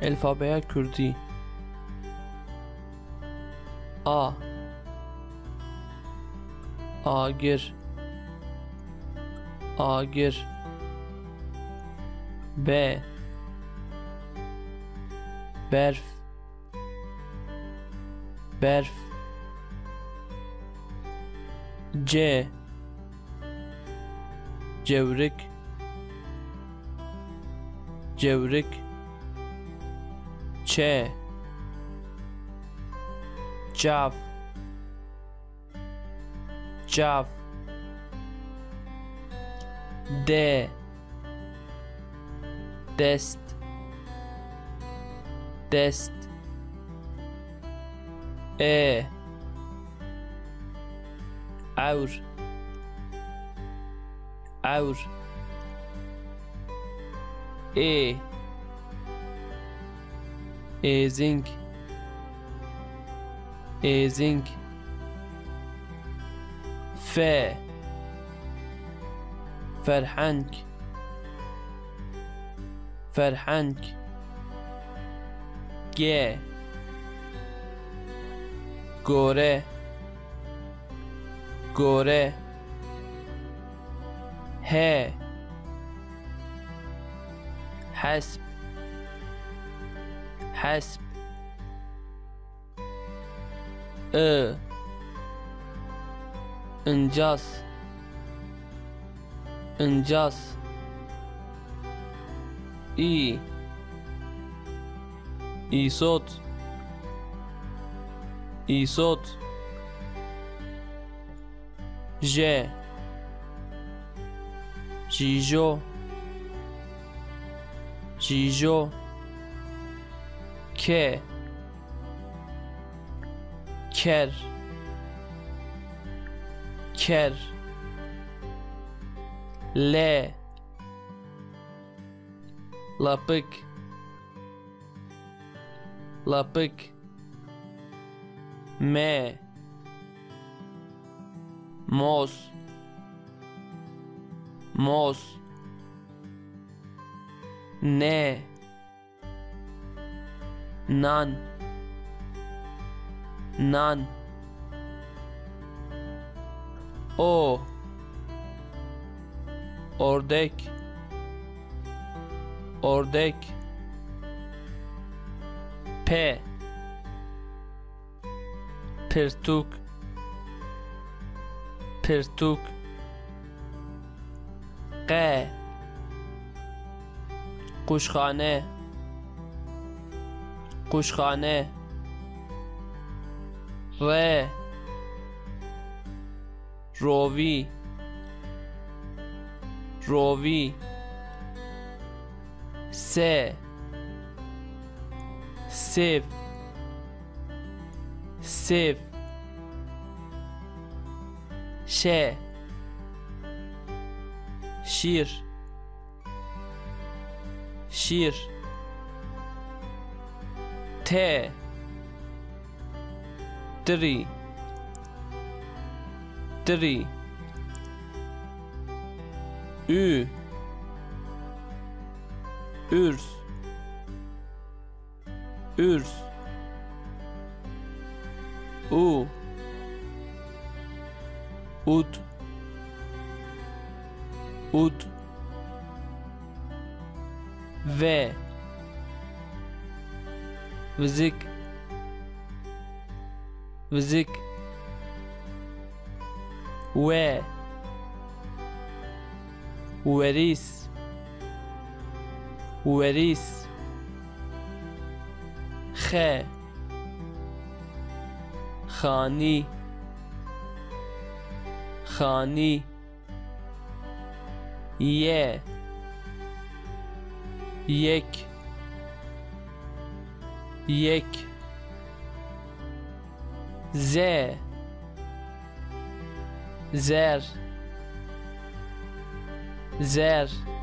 الفابەیە کوردی. ئا ئاگر ئاگر بێ بەرف بەرف جێ جەورک جەورک چێ چاو چاو دێ دەست دەست ئێ ئەور ئەور ئێ ئێزینگ ئێزینگ فێ فەرهەنگ فەرهەنگ گێ گۆرە گۆرە هێ حەسب حەسب انجاز انجاز ایسوت ایسوت ژێ ژیژۆ ژیژۆ کێ کەر کەر لێ لەپک لەپک مێ مۆز مۆز نێ نان نان ئۆ ئۆردێک ئۆردێک پێ پرتوک پرتوک قێ قوشخانە قوشخانە ڕێ ڕۆڤی ڕۆڤی سێ سێف سێف شێ شیر شیر تێ تری تری ürz ürz ud ud ve vzik vzik ve وريث وريث خ خاني خاني يه يك يك زر زر